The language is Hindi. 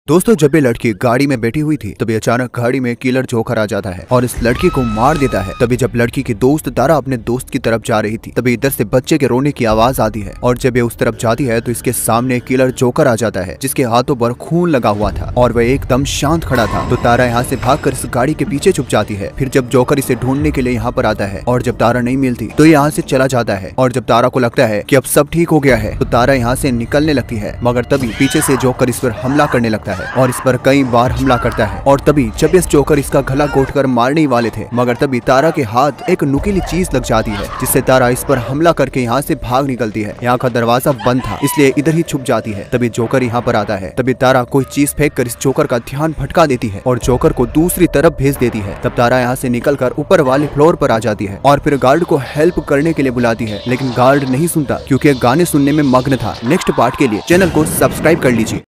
दोस्तों, जब ये लड़की गाड़ी में बैठी हुई थी तभी अचानक गाड़ी में किलर जोकर आ जाता है और इस लड़की को मार देता है। तभी जब लड़की की दोस्त तारा अपने दोस्त की तरफ जा रही थी तभी इधर से बच्चे के रोने की आवाज आती है और जब ये उस तरफ जाती है तो इसके सामने किलर जोकर आ जाता है जिसके हाथों पर खून लगा हुआ था और वह एकदम शांत खड़ा था। तो तारा यहाँ से भागकर इस गाड़ी के पीछे छुप जाती है। फिर जब जोकर इसे ढूंढने के लिए यहाँ पर आता है और जब तारा नहीं मिलती तो यहाँ से चला जाता है और जब तारा को लगता है कि अब सब ठीक हो गया है तो तारा यहाँ से निकलने लगती है, मगर तभी पीछे से जोकर इस पर हमला करने लगता है और इस पर कई बार हमला करता है। और तभी जब इस जोकर इसका गला घोटकर मारने ही वाले थे मगर तभी तारा के हाथ एक नुकीली चीज लग जाती है जिससे तारा इस पर हमला करके यहाँ से भाग निकलती है। यहाँ का दरवाजा बंद था इसलिए इधर ही छुप जाती है। तभी जोकर यहाँ पर आता है। तभी तारा कोई चीज फेंक कर इस जोकर का ध्यान भटका देती है और जोकर को दूसरी तरफ भेज देती है। तब तारा यहाँ से निकलकर ऊपर वाले फ्लोर पर आ जाती है और फिर गार्ड को हेल्प करने के लिए बुलाती है, लेकिन गार्ड नहीं सुनता क्योंकि गाने सुनने में मग्न था। नेक्स्ट पार्ट के लिए चैनल को सब्सक्राइब कर लीजिए।